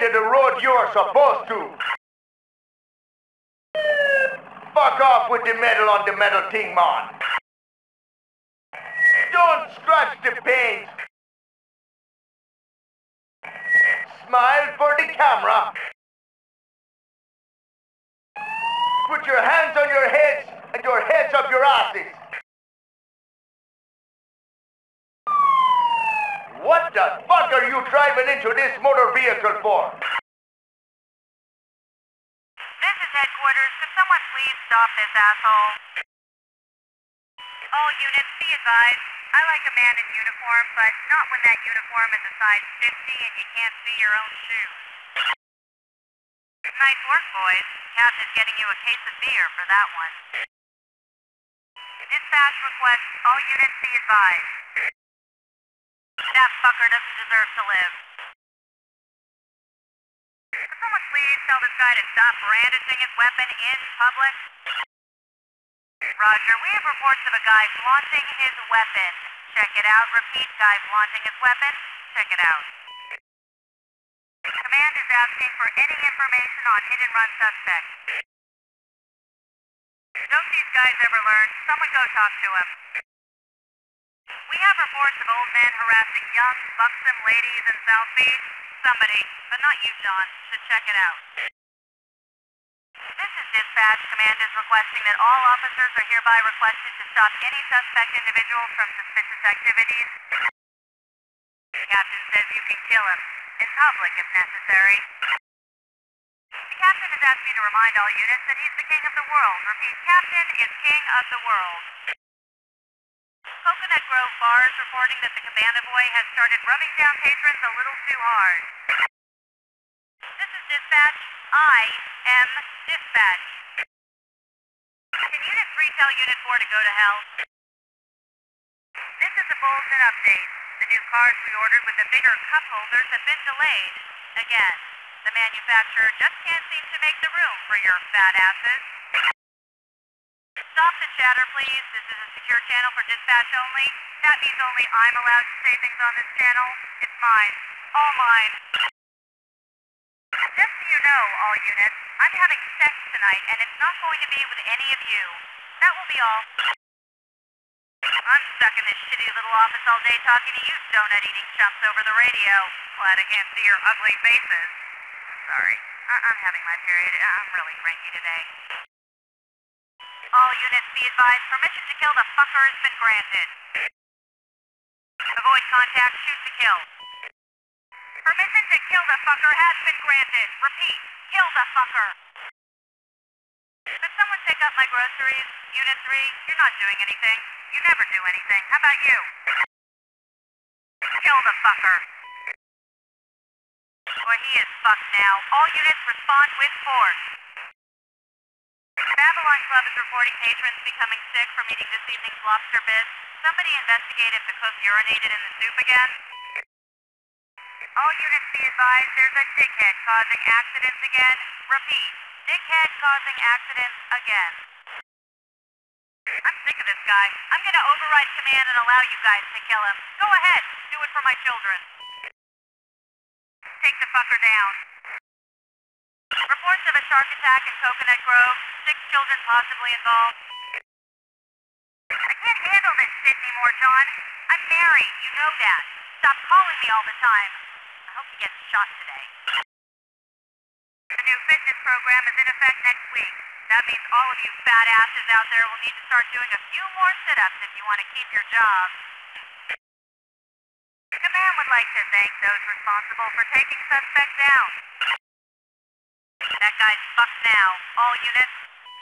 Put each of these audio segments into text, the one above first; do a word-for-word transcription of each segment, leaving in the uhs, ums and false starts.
of the road you're supposed to. Fuck off with the metal on the metal thing, man. Don't scratch the paint. Smile for the camera. Put your hands on your heads and your heads up your asses. What the fuck are you driving into this motor vehicle for? This is headquarters. Could someone please stop this asshole? All units, be advised. I like a man in uniform, but not when that uniform is a size fifty and you can't see your own shoes. Nice work, boys. Captain is getting you a case of beer for that one. Dispatch request, all units be advised. That fucker doesn't deserve to live. Could someone please tell this guy to stop brandishing his weapon in public? Roger, we have reports of a guy flaunting his weapon. Check it out. Repeat, guy flaunting his weapon. Check it out. Command is asking for any information on hit-and-run suspects. Don't these guys ever learn? Someone go talk to him. We have reports of old men harassing young, buxom ladies in South Beach. Somebody, but not you, John, should check it out. This is dispatch. Command is requesting that all officers are hereby requested to stop any suspect individuals from suspicious activities. Captain says you can kill him, in public if necessary. The captain has asked me to remind all units that he's the king of the world. Repeat, captain is king of the world. Coconut Grove Bar is reporting that the cabana boy has started rubbing down patrons a little too hard. This is dispatch. I am dispatch. Can Unit three tell Unit four to go to hell? This is a bulletin update. The new cars we ordered with the bigger cup holders have been delayed. Again, the manufacturer just can't seem to make the room for your fat asses. Stop the chatter, please. This is a secure channel for dispatch only. That means only I'm allowed to say things on this channel. It's mine. All mine. Just so you know, all units, I'm having sex tonight, and it's not going to be with any of you. That will be all. I'm stuck in this shitty little office all day talking to you donut-eating chumps over the radio. Glad I can't see your ugly faces. Sorry. I I'm having my period. I'm really cranky today. All units be advised, permission to kill the fucker has been granted. Avoid contact, shoot to kill. Permission to kill the fucker has been granted. Repeat, kill the fucker. Could someone pick up my groceries? Unit three, you're not doing anything. You never do anything. How about you? Kill the fucker. Boy, he is fucked now. All units respond with force. Babylon Club is reporting patrons becoming sick from eating this evening's lobster bits. Somebody investigate if the cook urinated in the soup again. All units be advised, there's a dickhead causing accidents again. Repeat, dickhead causing accidents again. I'm sick of this guy. I'm gonna override command and allow you guys to kill him. Go ahead, do it for my children. Take the fucker down. Reports of a shark attack in Coconut Grove. Six children possibly involved. I can't handle this shit anymore, John. I'm married, you know that. Stop calling me all the time. I hope he gets shot today. The new fitness program is in effect next week. That means all of you fat asses out there will need to start doing a few more sit-ups if you want to keep your job. Command would like to thank those responsible for taking suspect down. That guy's fucked now. All units.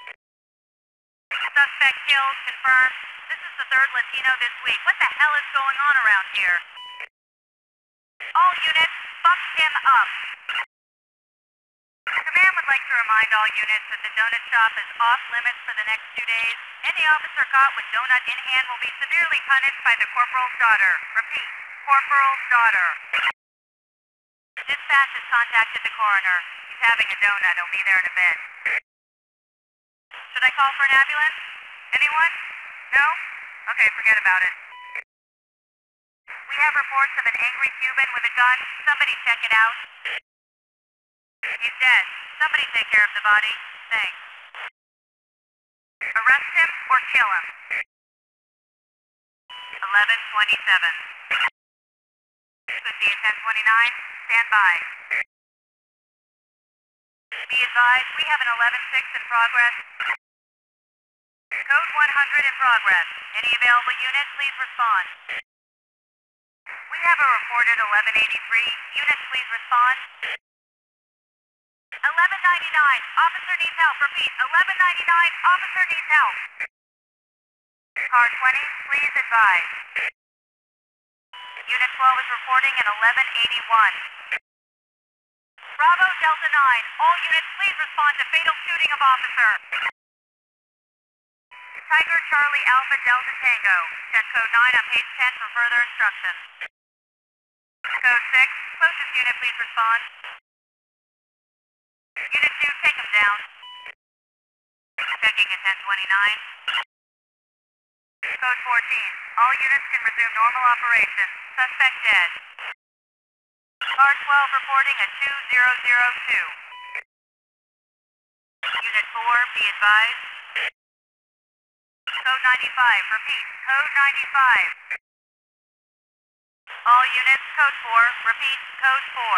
Suspect killed, confirmed. This is the third Latino this week. What the hell is going on around here? All units, fuck him up. Command would like to remind all units that the donut shop is off limits for the next two days. Any officer caught with donut in hand will be severely punished by the corporal's daughter. Repeat, corporal's daughter. Dispatch has contacted the coroner. He's having a donut. He'll be there in a bit. Should I call for an ambulance? Anyone? No? Okay, forget about it. We have reports of an angry Cuban with a gun. Somebody check it out. He's dead. Somebody take care of the body. Thanks. Arrest him or kill him. eleven twenty-seven. Pussy at ten twenty-nine. Stand by. Be advised, we have an eleven six in progress. Code one hundred in progress. Any available units, please respond. We have a reported eleven eighty-three. Units, please respond. eleven ninety-nine. Officer needs help. Repeat. eleven ninety-nine. Officer needs help. Car twenty, please advise. Unit twelve is reporting an eleven eighty-one. Bravo Delta nine. All units, please respond to fatal shooting of officer. Tiger Charlie Alpha Delta Tango. Check code nine on page ten for further instructions. Code six. Closest unit, please respond. Unit two, take him down. Checking at ten twenty-nine. Code fourteen. All units can resume normal operation. Suspect dead. Car twelve reporting a two zero zero two. Unit four, be advised. Code ninety-five. Repeat. Code ninety-five. All units, code four. Repeat. Code four.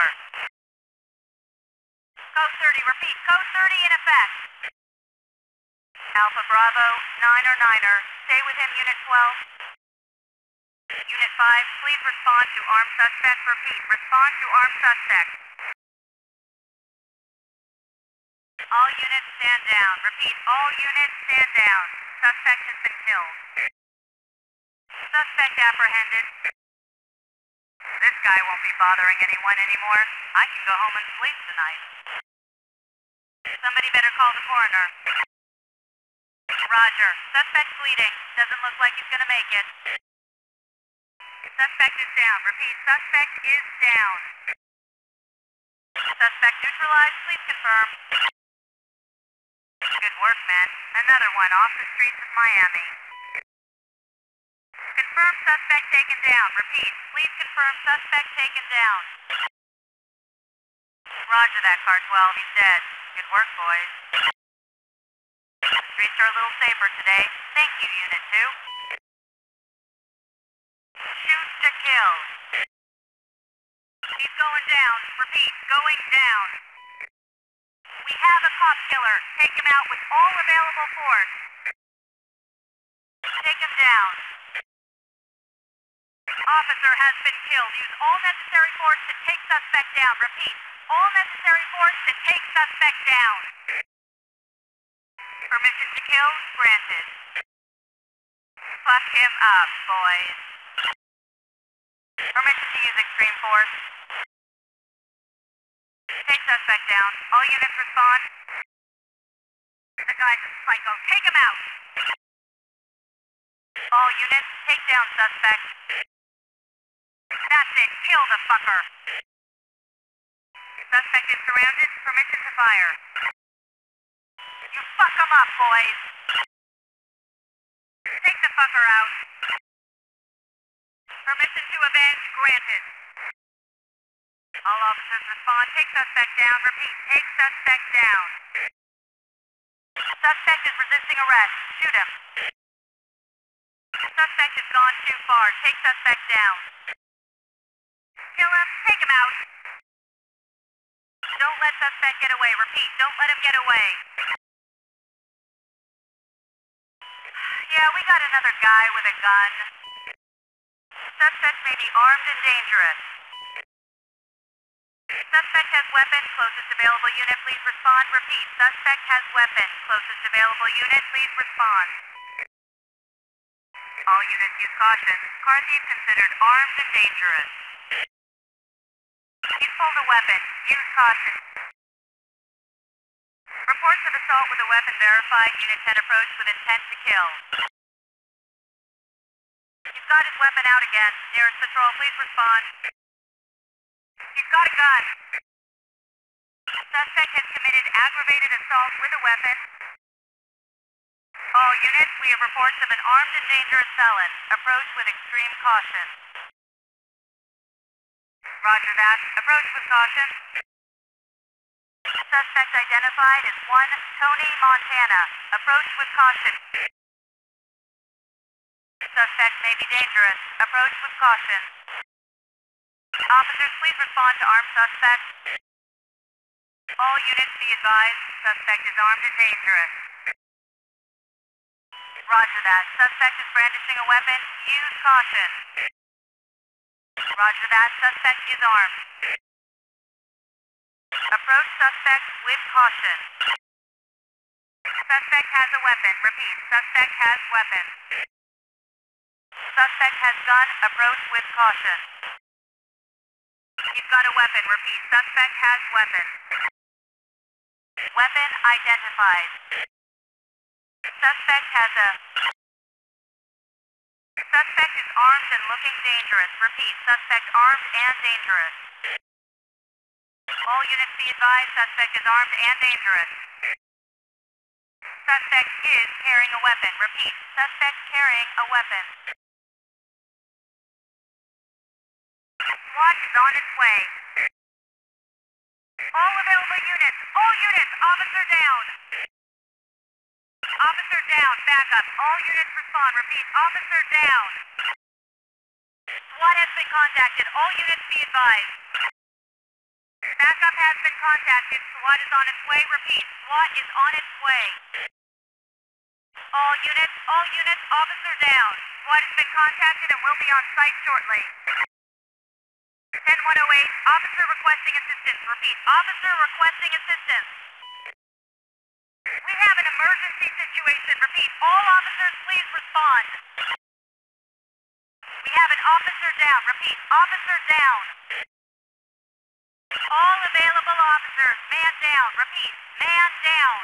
Code thirty. Repeat. Code thirty in effect. Alpha Bravo, Niner Niner. Stay with him, Unit twelve. Unit five, please respond to armed suspect. Repeat. Respond to armed suspect. All units stand down. Repeat. All units stand down. Suspect has been killed. Suspect apprehended. This guy won't be bothering anyone anymore. I can go home and sleep tonight. Somebody better call the coroner. Roger. Suspect's bleeding. Doesn't look like he's gonna make it. Suspect is down. Repeat. Suspect is down. Suspect neutralized. Please confirm. Good work, men. Another one off the streets of Miami. Confirm suspect taken down. Repeat. Please confirm suspect taken down. Roger that, Car twelve. He's dead. Good work, boys. The streets are a little safer today. Thank you, Unit two. Shoot to kill. He's going down. Repeat. Going down. We have a cop killer. Take him out with all available force. Take him down. Officer has been killed. Use all necessary force to take suspect down. Repeat. All necessary force to take suspect down. Permission to kill granted. Fuck him up, boys. Permission to use extreme force. Take suspect down. All units respond. The guy's a psycho. Take him out. All units, take down suspect. That's it. Kill the fucker. Suspect is surrounded. Permission to fire. You fuck him up, boys. Take the fucker out. Permission to avenge granted. All officers respond. Take suspect down. Repeat. Take suspect down. Suspect is resisting arrest. Shoot him. Suspect has gone too far. Take suspect down. Kill him. Take him out. Don't let suspect get away. Repeat. Don't let him get away. Yeah, we got another guy with a gun. Suspect may be armed and dangerous. Suspect has weapon. Closest available unit, please respond. Repeat. Suspect has weapon. Closest available unit, please respond. All units use caution. Car thief considered armed and dangerous. He's pulled a weapon. Use caution. Reports of assault with a weapon verified. Unit ten approached with intent to kill. He's got his weapon out again. Nearest patrol, please respond. He's got a gun. Suspect has committed aggravated assault with a weapon. All units, we have reports of an armed and dangerous felon. Approach with extreme caution. Roger that. Approach with caution. Suspect identified as one Tony, Montana. Approach with caution. Suspect may be dangerous. Approach with caution. Officers, please respond to armed suspect. All units be advised, suspect is armed and dangerous. Roger that. Suspect is brandishing a weapon. Use caution. Roger that. Suspect is armed. Approach suspect with caution. Suspect has a weapon. Repeat. Suspect has weapon. Suspect has gun. Approach with caution. He's got a weapon. Repeat. Suspect has weapon. Weapon identified. Suspect has a... Suspect is armed and looking dangerous. Repeat. Suspect armed and dangerous. All units be advised. Suspect is armed and dangerous. Suspect is carrying a weapon. Repeat. Suspect carrying a weapon. SWAT is on its way. All available units. All units. Officer down. Officer down. Backup. All units respond. Repeat. Officer down. SWAT has been contacted. All units be advised. Backup has been contacted. SWAT is on its way. Repeat. SWAT is on its way. All units. All units. Officer down. SWAT has been contacted and will be on site shortly. ten one oh eight. Officer requesting assistance. Repeat. Officer requesting assistance. We have an emergency situation. Repeat. All officers, please respond. We have an officer down. Repeat. Officer down. All available officers, man down. Repeat. Man down.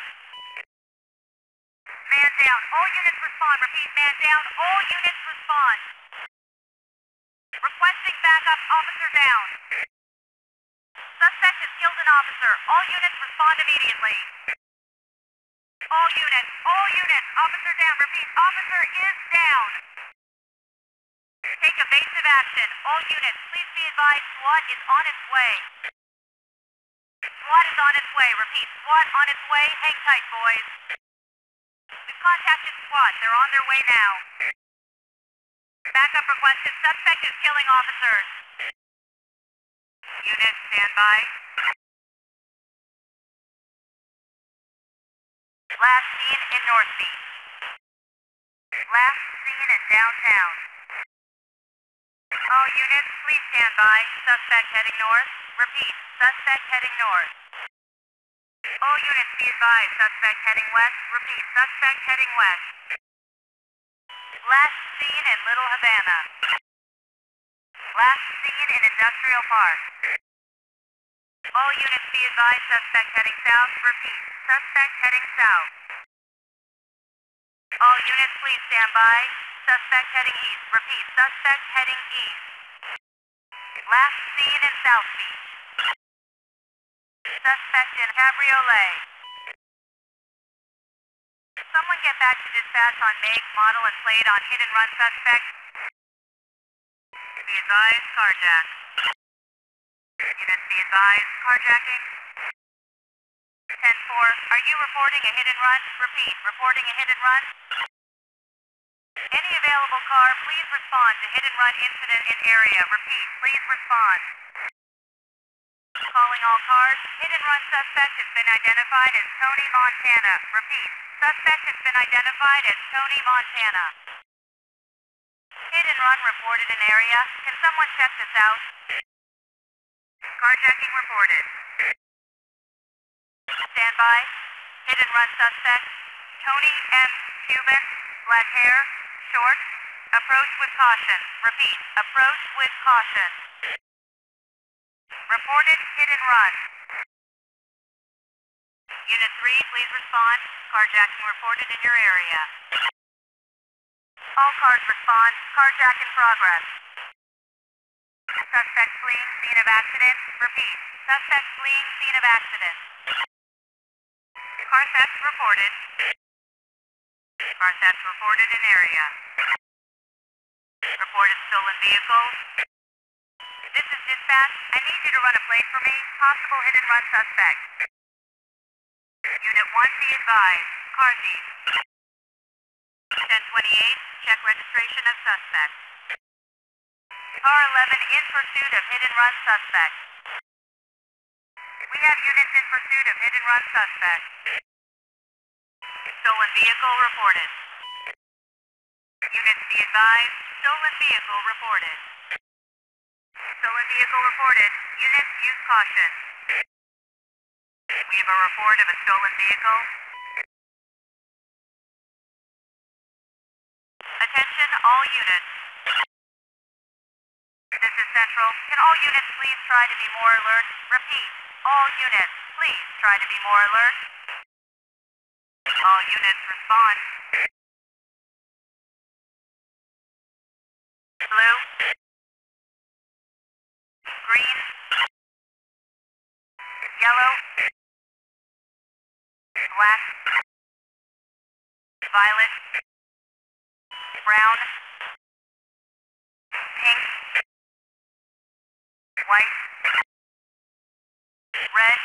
Man down. All units respond. Repeat. Man down. All units respond. Requesting backup. Officer down. Suspect has killed an officer. All units respond immediately. All units, all units, officer down. Repeat, officer is down. Take evasive action. All units, please be advised SWAT is on its way. SWAT is on its way. Repeat, SWAT on its way. Hang tight, boys. We've contacted SWAT. They're on their way now. Backup requested. Suspect is killing officers. Units, stand by. Last seen in North Beach. Last seen in downtown. All units, please stand by. Suspect heading north. Repeat, suspect heading north. All units be advised. Suspect heading west. Repeat, suspect heading west. Last seen in Little Havana. Last seen in Industrial Park. All units be advised. Suspect heading south. Repeat, suspect heading south. All units, please stand by. Suspect heading east. Repeat, suspect heading east. Last seen in South Beach. Suspect in Cabriolet. Someone get back to dispatch on make, model, and plate on hit and run suspect. Be advised, carjack. Units be advised, carjacking. ten four, are you reporting a hit and run? Repeat, reporting a hit and run. Any available car, please respond to hit and run incident in area. Repeat, please respond. Calling all cars, hit and run suspect has been identified as Tony, Montana. Repeat, suspect has been identified as Tony, Montana. Hit and run reported in area. Can someone check this out? Carjacking reported. Stand by. Hit and run suspect. Tony M. Cuban. Black hair. Short. Approach with caution. Repeat. Approach with caution. Reported hit and run. Unit three, please respond. Carjacking reported in your area. All cars respond. Carjack in progress. Suspect fleeing scene of accident. Repeat. Suspect fleeing scene of accident. Car theft reported. Car theft reported in area. Reported stolen vehicle. This is dispatch. I need you to run a plate for me. Possible hit and run suspect. Unit one, be advised. Car thief. ten twenty-eight, check registration of suspect. Car eleven in pursuit of hit and run suspect. We have units in pursuit of hit and run suspect. Stolen vehicle reported. Units be advised. Stolen vehicle reported. Stolen vehicle reported. Units use caution. We have a report of a stolen vehicle. Attention all units. This is Central. Can all units please try to be more alert? Repeat. All units, please try to be more alert. All units respond. Blue. Green. Yellow. Black. Violet. Brown. Pink. White. Red.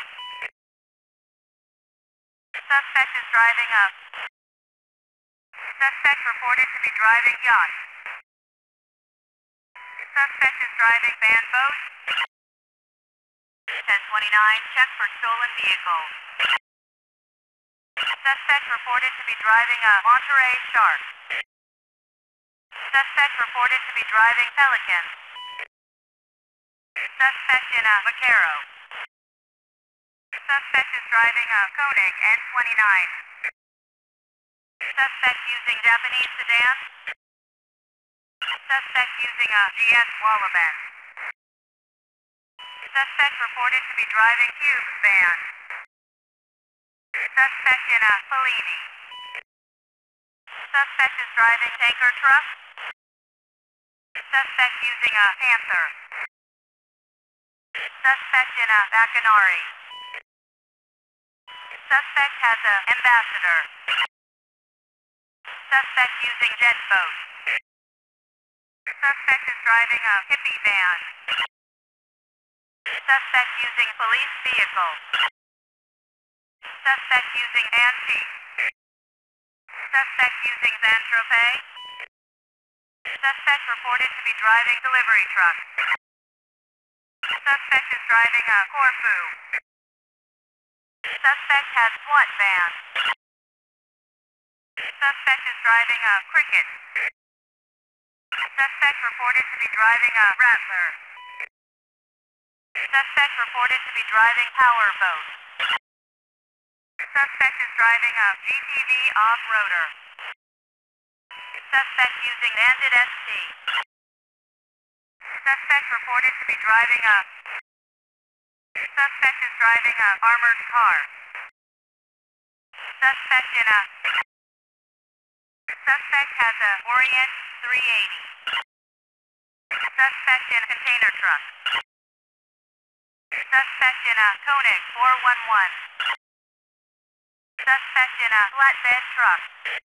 Suspect is driving up. Suspect reported to be driving yacht. Suspect is driving van boat. ten twenty-nine, check for stolen vehicle. Suspect reported to be driving a Monterey Shark. Suspect reported to be driving Pelican. Suspect in a Macaro. Suspect is driving a Koenig N twenty-nine. Suspect using Japanese sedan. Suspect using a G S Wallaben. Suspect reported to be driving Cube van. Suspect in a Fellini. Suspect is driving tanker truck. Suspect using a Panther. Suspect in a Bacanari. Suspect has a Ambassador. Suspect using jet boat. Suspect is driving a hippie van. Suspect using police vehicle. Suspect using antique. Suspect using Saint-Tropez. Suspect reported to be driving delivery truck. Suspect is driving a Corfu. Suspect has SWAT van. Suspect is driving a Cricket. Suspect reported to be driving a Rattler. Suspect reported to be driving power boat. Suspect is driving a G T V off-roader. Suspect using Bandit S T. Suspect reported to be driving a... Suspect is driving a armored car. Suspect in a... Suspect has a Orient three eighty. Suspect in a container truck. Suspect in a Koenig four one one. Suspect in a flatbed truck.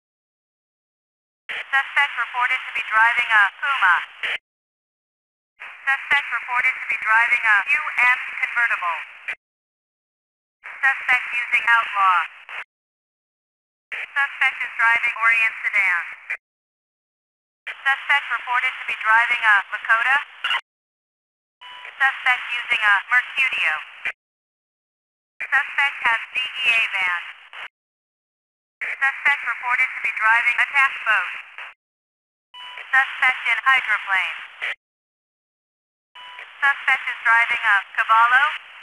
Suspect reported to be driving a Puma. Suspect reported to be driving a U M convertible. Suspect using Outlaw. Suspect is driving Orient sedan. Suspect reported to be driving a Lakota. Suspect using a Mercutio. Suspect has D E A van. Suspect reported to be driving a task boat. Suspect in hydroplane. Suspect is driving a Caballo.